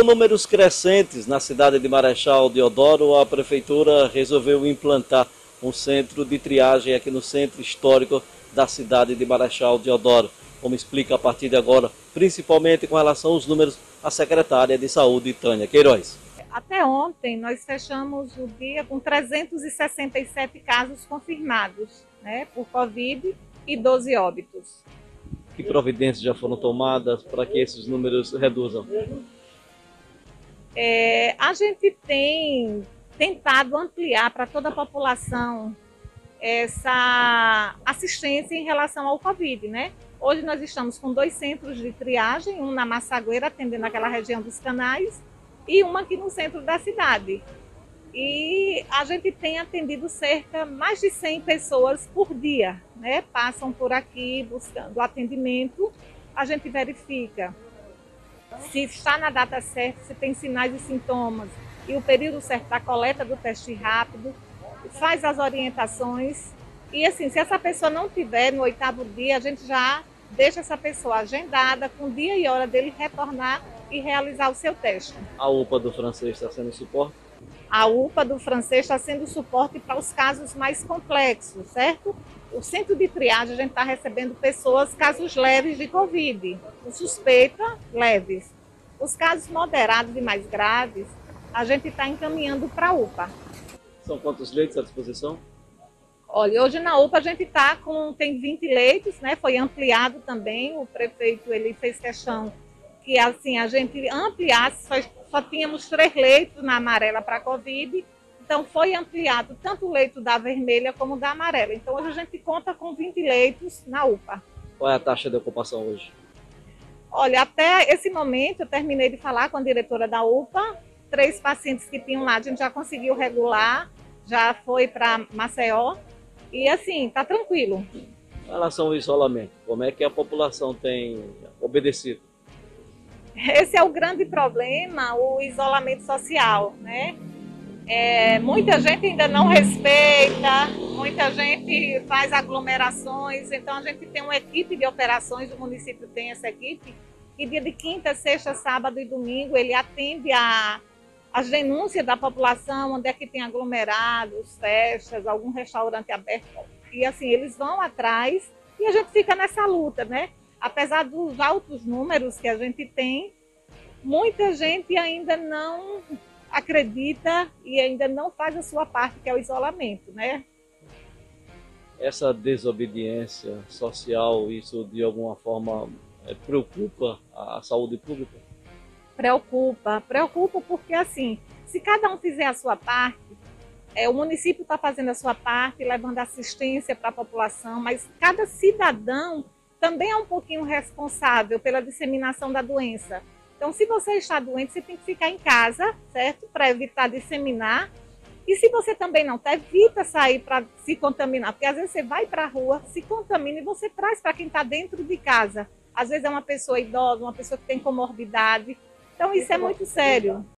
Com números crescentes na cidade de Marechal Deodoro, a prefeitura resolveu implantar um centro de triagem aqui no centro histórico da cidade de Marechal Deodoro. Como explica a partir de agora, principalmente com relação aos números, a secretária de Saúde, Tânia Queiroz. Até ontem, nós fechamos o dia com 367 casos confirmados, por Covid e 12 óbitos. Que providências já foram tomadas para que esses números reduzam? A gente tem tentado ampliar para toda a população essa assistência em relação ao Covid, Hoje nós estamos com 2 centros de triagem, um na Massagueira, atendendo aquela região dos canais, e uma aqui no centro da cidade. E a gente tem atendido mais de 100 pessoas por dia, Passam por aqui buscando atendimento, a gente verifica se está na data certa, se tem sinais e sintomas, e o período certo da coleta do teste rápido, faz as orientações, e assim, se essa pessoa não tiver no 8º dia, a gente já deixa essa pessoa agendada com dia e hora dele retornar e realizar o seu teste. A UPA do Francês está sendo suporte? A UPA do Francês está sendo suporte para os casos mais complexos, certo? O centro de triagem, a gente está recebendo pessoas, casos leves de Covid, com suspeita, leves. Os casos moderados e mais graves, a gente está encaminhando para a UPA. São quantos leitos à disposição? Olha, hoje na UPA a gente tem 20 leitos, Foi ampliado também, o prefeito ele fez questão que assim, a gente ampliasse, só tínhamos 3 leitos na amarela para Covid, então foi ampliado tanto o leito da vermelha como da amarela. Então hoje a gente conta com 20 leitos na UPA. Qual é a taxa de ocupação hoje? Olha, até esse momento eu terminei de falar com a diretora da UPA, 3 pacientes que tinham lá, a gente já conseguiu regular, já foi para Maceió, e assim, está tranquilo. Em relação ao isolamento, como é que a população tem obedecido? Esse é o grande problema, o isolamento social, Muita gente ainda não respeita, muita gente faz aglomerações, então a gente tem uma equipe de operações, o município tem essa equipe, que dia de quinta, sexta, sábado e domingo ele atende as denúncias da população, onde é que tem aglomerados, festas, algum restaurante aberto, e assim, eles vão atrás e a gente fica nessa luta, Apesar dos altos números que a gente tem, muita gente ainda não acredita e ainda não faz a sua parte, que é o isolamento, Essa desobediência social, isso de alguma forma preocupa a saúde pública? Preocupa porque assim, se cada um fizer a sua parte, o município está fazendo a sua parte, levando assistência para a população, mas cada cidadão também é um pouquinho responsável pela disseminação da doença. Então, se você está doente, você tem que ficar em casa, certo? Para evitar disseminar. E se você também não está, evita sair para se contaminar, porque às vezes você vai para a rua, se contamina e você traz para quem está dentro de casa. Às vezes é uma pessoa idosa, uma pessoa que tem comorbidade. Então, isso é muito sério.